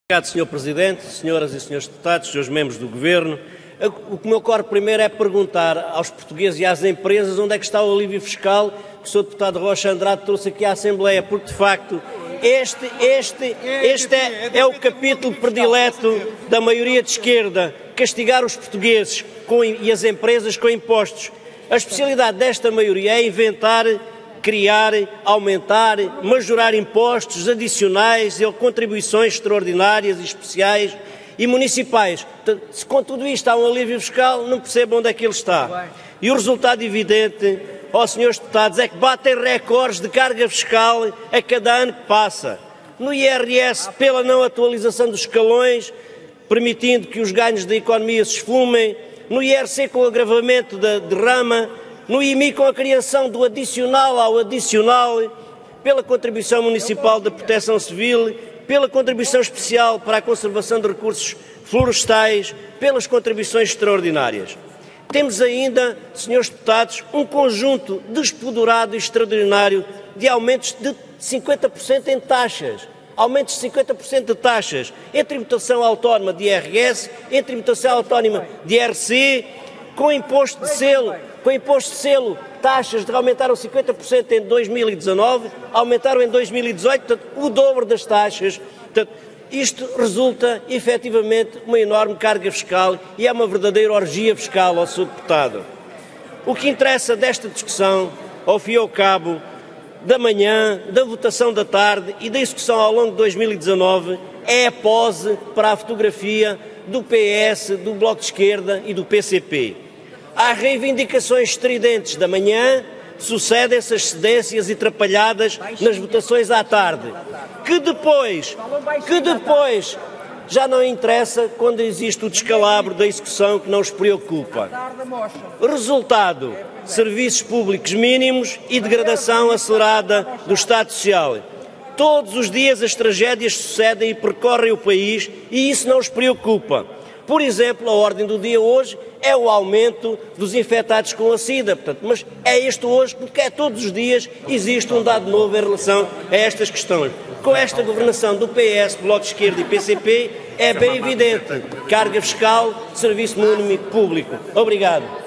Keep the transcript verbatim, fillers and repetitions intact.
Obrigado, senhor Presidente, senhoras e senhores deputados, senhores membros do Governo. O que me ocorre primeiro é perguntar aos portugueses e às empresas onde é que está o alívio fiscal que o senhor deputado Rocha Andrade trouxe aqui à Assembleia, porque de facto este, este, este é, é o capítulo predileto da maioria de esquerda, castigar os portugueses com, e as empresas com impostos. A especialidade desta maioria é inventar, criar, aumentar, majorar impostos adicionais e contribuições extraordinárias e especiais e municipais. Se com tudo isto há um alívio fiscal, não percebo onde é que ele está. E o resultado evidente, ó senhores deputados, é que batem recordes de carga fiscal a cada ano que passa. No I R S, pela não atualização dos escalões, permitindo que os ganhos da economia se esfumem, no I R C com o agravamento da derrama, no I M I com a criação do adicional ao adicional, pela contribuição municipal da proteção civil, pela contribuição especial para a conservação de recursos florestais, pelas contribuições extraordinárias. Temos ainda, senhores deputados, um conjunto despodurado e extraordinário de aumentos de cinquenta por cento em taxas. Aumentos de cinquenta por cento de taxas em tributação autónoma de I R S, em tributação autónoma de I R C, com imposto de selo, com imposto de selo, taxas de aumentaram cinquenta por cento em dois mil e dezanove, aumentaram em dois mil e dezoito, portanto, o dobro das taxas. Portanto, isto resulta, efetivamente, uma enorme carga fiscal e é uma verdadeira orgia fiscal ao senhor deputado. O que interessa desta discussão, ao fim e ao cabo, da manhã, da votação da tarde e da execução ao longo de dois mil e dezanove, é a pose para a fotografia do P S, do Bloco de Esquerda e do P C P. Há reivindicações estridentes da manhã, sucedem-se as cedências e trapalhadas nas votações à tarde, que depois, que depois já não interessa quando existe o descalabro da execução que não os preocupa. Resultado, serviços públicos mínimos e degradação acelerada do Estado Social. Todos os dias as tragédias sucedem e percorrem o país e isso não os preocupa. Por exemplo, a ordem do dia hoje é o aumento dos infectados com a SIDA, portanto, mas é este hoje porque é todos os dias existe um dado novo em relação a estas questões. Com esta governação do P S, Bloco de Esquerda e P C P, é bem evidente, carga fiscal, serviço mínimo público. Obrigado.